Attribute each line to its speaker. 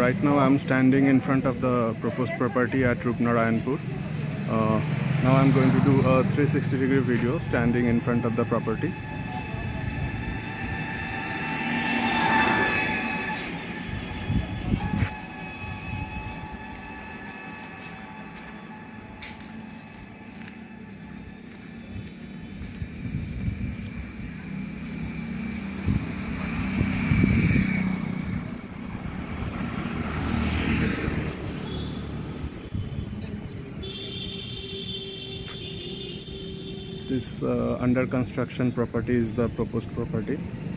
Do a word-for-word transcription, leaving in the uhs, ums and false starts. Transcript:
Speaker 1: right now I'm standing in front of the proposed property at Rupnarayanpur. Uh, now I'm going to do a three sixty degree video standing in front of the property. This uh, under construction property is the proposed property.